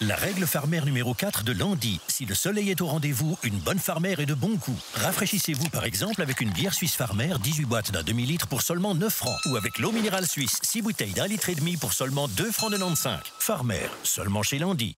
La règle Farmer numéro 4 de Landy. Si le soleil est au rendez-vous, une bonne Farmer est de bon goût. Rafraîchissez-vous par exemple avec une bière suisse Farmer, 18 boîtes d'un demi-litre pour seulement 9 francs. Ou avec l'eau minérale suisse, 6 bouteilles d'1,5 litre pour seulement 2 francs 95. Farmer, seulement chez Landy.